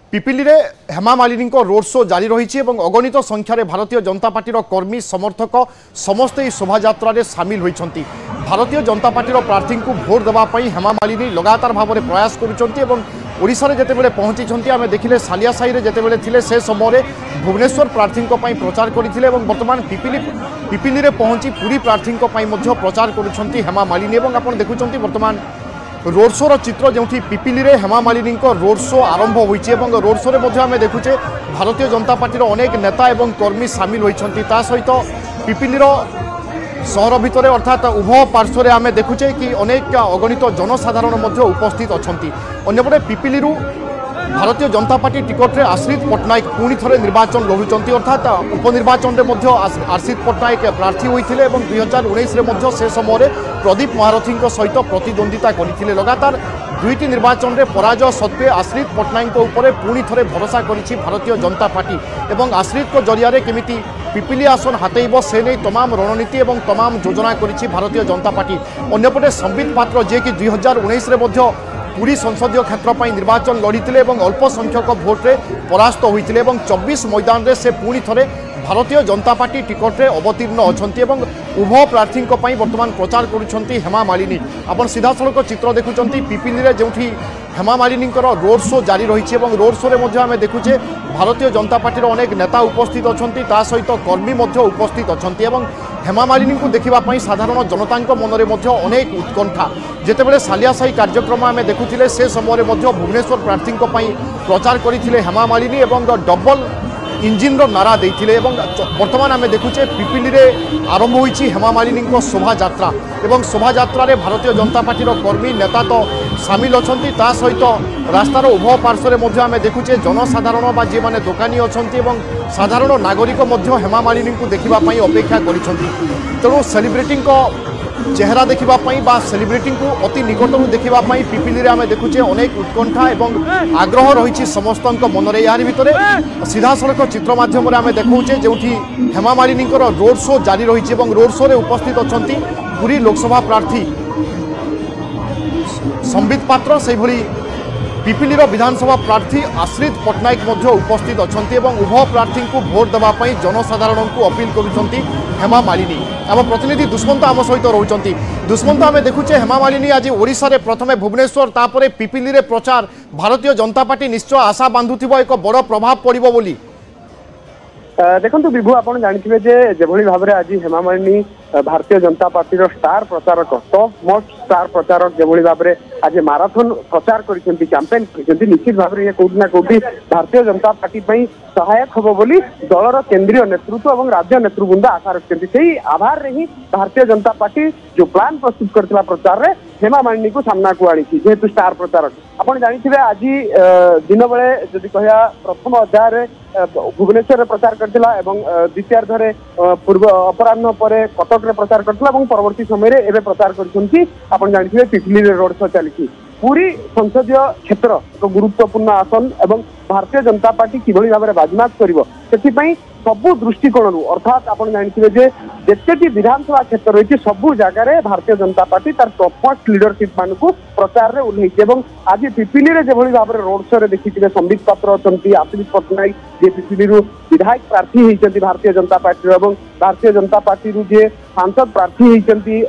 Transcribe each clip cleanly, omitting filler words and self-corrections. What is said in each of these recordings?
पिपिली रे Hema Malini road show जारी रही अगणित संख्यार भारतीय जनता पार्टी कर्मी समर्थक समस्ते शोभा सामिल होती। भारतीय जनता पार्टी प्रार्थी को भोट देवाई हेमा मालिनी लगातार भाव में प्रयास करुँचा जितेबाला पहुंची आम देखिले सालिया साई जितेबाला थे से समय भुवनेश्वर प्रार्थी प्रचार करते बर्तमान पिपिली रे पहुंची पूरी प्रार्थी प्रचार करुँच हेमा मालिनी। आप देखुं बर्तमान रोड शोर चित्र जो पिपिली रे हेमा मालिनी रोड शो आरंभ होती रोड शो आम देखुचे भारतीय जनता पार्टी अनेक नेता और कर्मी सामिल होती सहित पिपिली सहर भितर अर्थात उभय पार्श्व आम देखुचे कि अनेक अगणित जनसाधारण उपस्थित अच्छा। अंपटे पिपिली भारतीय जनता पार्टी टिकट रे आश्रित पट्टनायक पुणी थे निर्वाचन लड़ुंट अर्थात उपनिर्वाचन में आश्रित पट्टनायक प्रार्थी होते 2019 से समय प्रदीप महारथी सहित प्रतिद्वंदिता करते लगातार दुईटी निर्वाचन में पराजय सत्वे आश्रित पट्टनायक उपर पुणी थे भरोसा करिछि भारतीय जनता पार्टी और आश्रित जरिया केमिति पिपिली आसन हातेइब से नहीं तमाम रणनीति और तमाम योजना करिछि भारतीय जनता पार्टी। अन्यपटे संबित पात्र जे कि 2019 पूरी संसदीय क्षेत्र पर निर्वाचन लड़ीते अल्प संख्यक भोट्रे परास्त होते 24 मैदान रे से पुणी थे भारतीय जनता पार्टी टिकट रे अवतीर्ण अच्छा उभय प्रार्थी बर्तमान प्रचार करुँच हेमा मालिनी। आप सीधा सड़क चित्र देखुं पिपिली रे जो हेमा मालिनी रोड शो जारी रही रोड शो आम देखुचे भारतीय जनता पार्टी अनेक नेता उपस्थित अच्छा सहित कर्मी उपस्थित अच्छा। हेमा मालिनी को देखापी साधारण जनता मन में अनेक उत्कंठा जितेबाला सालिया साई कार्यक्रम आम देखुले से समय भुवनेश्वर प्रार्थी प्रचार करते हेमा मालिनी डबल इंजिन नारा देते बर्तमान आम देखुचे पिपिली रे आरंभ होती हेमा मालिनी शोभा यात्रा शोभा यात्रा भारतीय जनता पार्टी कर्मी नेता तो सामिल अच्छा सहित रास्तार उभय पार्श्व आम देखुचे जनसाधारण बा जी मैंने दोकानी अच्छा साधारण नागरिक हेमा मालिनी को देखापी अपेक्षा करूँ सेलिब्रिटी चेहरा देखापी सेलिब्रिटी को अति निकट देखापी पिपिली आम देखुचे अनेक उत्कंठा और आग्रह रही समस्त मन में यार भितर सीधा सड़क चित्र मध्यम आम देखुचे जो हेमा मालिनी रोड शो जारी रही रोड शो उपस्थित अच्छा पूरी लोकसभा प्रार्थी संबित पात्र से पिपिली विधानसभा प्रार्थी आश्रित पट्टनायक उपस्थित अच्छा उभय प्रार्थी को भोट देवाई जनसाधारण को अपील करुँच हेमा मालिनी। आम प्रतिनिधि दुष्मंत आम सहित रोचंती दुष्मंत आम देखुचे हेमा मालिनी आज ओडिशा रे प्रथमे भुवनेश्वर तापरे पिपिली रे प्रचार भारतीय जनता पार्टी निश्चय आशा बांधुथिबो एक बड़ प्रभाव पड़िबो बोली। देखो विभु आप जानते जो भाव में आज हेमा मालिनी भारतीय जनता पार्टी स्टार प्रचारक टॉप मोस्ट स्टार प्रचारक जो भाव में आज माराथन प्रचार कैंपेन कर निश्चित भाव में कौटि ना कौटि भारतीय जनता पार्टी सहायक हम बोली दलर केंद्रीय नेतृत्व और राज्य नेतृवृंद आशा रखते से आधार रे ही भारतीय जनता पार्टी जो प्लान प्रस्तुत करथिला प्रचार रे हेमा मालिनी को सामना को आनी जेहेतु स्टार प्रचारक आप जानते आज दिन बेले जदि कह प्रथम अध्याय भुवनेश्वर प्रचार करथिला द्वितीयार्धरे पूर्व अपराह्न पर कटक रे प्रचार करथिला परवर्ती समय रे एबे प्रचार करछंती। आप जानते पिपिली रे रोड शो चली पूरी संसदीय क्षेत्र एक गुरुत्वपूर्ण आसन एवं भारतीय जनता पार्टी किभली भाव में बाजीमात करिवो सेथिपई सबु दृष्टिकोण अर्थात आप जानते जिते विधानसभा क्षेत्र रही सबू जगह भारतीय जनता पार्टी तार टॉपमोस्ट लीडरशिप मान को प्रचार में उल्लैई आज पिपिली रे जो भाव में रोड शो देखिए संबित पात्र अच्छा आश्रित पट्टनायक जे पिपिली विधायक प्रार्थी होती भारतीय जनता पार्टी और भारतीय जनता पार्टी जे सांसद प्रार्थी होती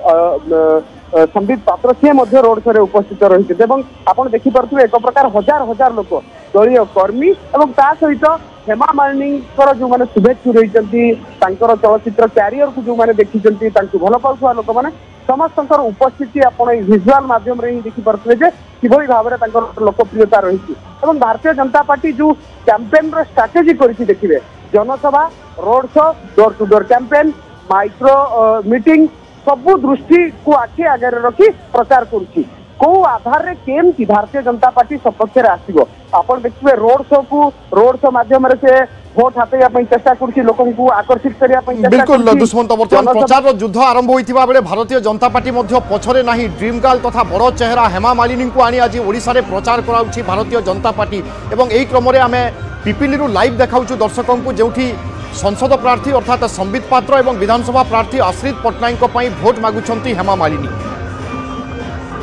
संबित पात्र सी रोड शो उपस्थित रही आप देखिपे एक प्रकार हजार हजार लोक दलीय कर्मी और सहित हेमा मालिनी जो मैंने शुभेच्छु रही चलचित्र कैरियर को जो मैंने देखी भल पाउवा लोक मैंने समस्त उपस्थिति आप विजुआल मध्यम ही देखिपे किभली भाव में लोकप्रियता रही भारतीय जनता पार्टी जो कैंपेन स्ट्राटेजी करछि देखिए जनसभा road show door to door campaign micro meeting सबू दृष्टि को आखि आगे रखी प्रचार करुच्ची कौ आधार रे केमती भारतीय जनता पार्टी सपक्ष आसो आप देखिए रोड शो माध्यम से भोट हाथाई चेष्टा कर लोगों को आकर्षित करने बिल्कुल दुष्मंत बर्तमान प्रचार युद्ध आरंभ होता बेले भारतीय जनता पार्टी पछरे ना ड्रीम गर्ल तथा बड़ चेहरा हेमा मालिनी को आनी आज ओडिशा रे प्रचार कराउछि भारतीय जनता पार्टी एवं यही क्रम आम पिपिली लाइव देखाऊँ दर्शकों को जो संसद प्रार्थी अर्थात संबित पात्र और विधानसभा प्रार्थी आश्रित पट्टनायक भोट मागुंट हेमा मालिनी।